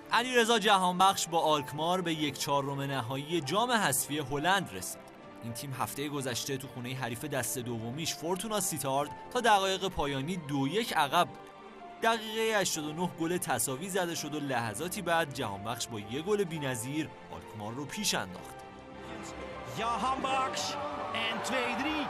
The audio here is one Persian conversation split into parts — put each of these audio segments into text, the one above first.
علیرضا جهانبخش با آلکمار به 1/4 نهایی جام حذفی هلند رسید. این تیم هفته گذشته تو خونه حریف دست دومیش فورتونا سیتارد تا دقایق پایانی 2-1 عقب بود. دقیقه 89 گل تساوی زده شد و لحظاتی بعد جهانبخش با یک گل بی‌نظیر آلکمار رو پیش انداخت. Jahanbachs en 2-3.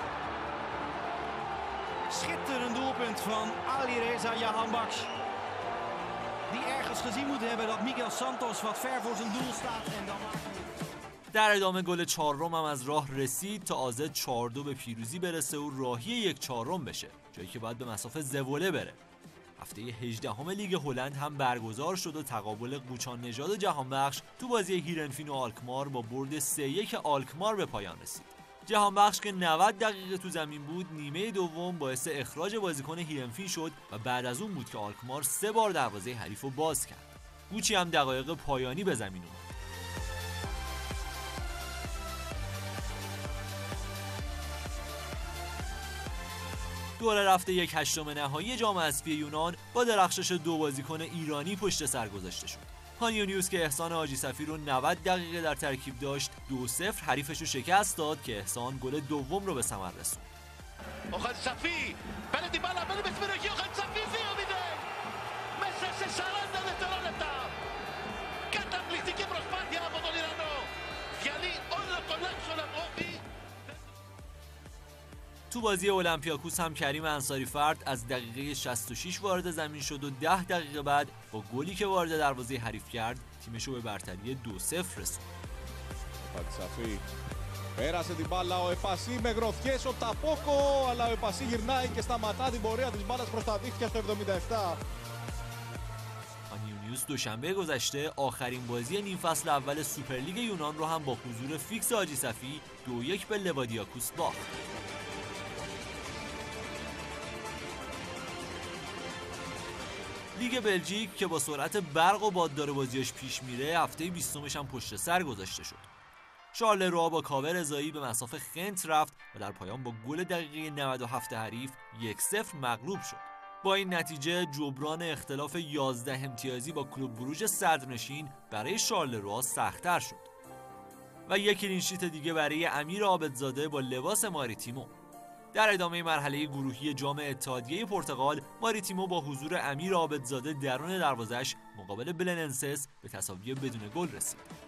Schitterend doelpunt van Alireza Jahanbachs. Die ergens gezien moet hebben dat Miguel Santos wat ver voor zijn doel staat en dan در ادامه گل چهارم هم از راه رسید تا آزد 4-2 به پیروزی برسه و راهی 1/4 بشه، جایی که باید به مسافه زوله بره. هفته 18 لیگ هلند هم برگزار شد و تقابل قوچان نژاد و جهانبخش تو بازی هیرنفین و آلکمار با برد 3-1 آلکمار به پایان رسید. جهانبخش که 90 دقیقه تو زمین بود، نیمه دوم باعث اخراج بازیکن هیرنفین شد و بعد از اون بود که آلکمار 3 بار دروازه حریف رو باز کرد. گوچی هم دقایق پایانی به زمین اومد. دوره رفته 1/8 نهایی جام حذفی یونان با درخشش 2 بازیکن ایرانی پشت سر گذاشته شد. پانیونیوس که احسان حاجی صفی رو 90 دقیقه در ترکیب داشت 2-0 حریفش رو شکست داد که احسان گل دوم رو به ثمر رسوند. اوخال صفی بله دیبالا بله بسپرکی اوخال صفی فیو میده مثل se saranno de Toronto cataplictiche prosparti alla Podolirano یعنی اون کلاکسو لقوقی. تو بازی اولمپیاکوس هم کریم انصاری فرد از دقیقه 66 وارد زمین شد و 10 دقیقه بعد با گلی که وارد دروازه حریف کرد تیمش رو به برتری 2-0 رسوند. Πέρασε την μπάλα ο Εφασί με γροθιές ο Ταπόκο, αλλά ο Εφασί γυρνάει και σταματά την πορεία της μπάλας προς τα δίχτυα στο 77. پانیونیوس دوشنبه گذشته آخرین بازی نیم فصل اول سوپرلیگ یونان رو هم با حضور فیکس حاجی صفی 2-1 به لوادیاکوس باخت. لیگ بلژیک که با سرعت برق و باددار بازیاش پیش میره هفته 20 هم پشت سر گذاشته شد. شارلروا با کاور رضایی به مسافه خنت رفت و در پایان با گل دقیقه 97 حریف 1-0 مغلوب شد. با این نتیجه جبران اختلاف 11 امتیازی با کلوب بروژ صدرنشین برای شارلروا سخت‌تر شد. و یک کلین شیت دیگه برای امیر عابدزاده با لباس ماریتیمو. در ادامه مرحله گروهی جام اتحادیه پرتغال، ماریتیمو با حضور امیر عابدزاده درون دروازه‌اش مقابل بلننسس به تساوی بدون گل رسید.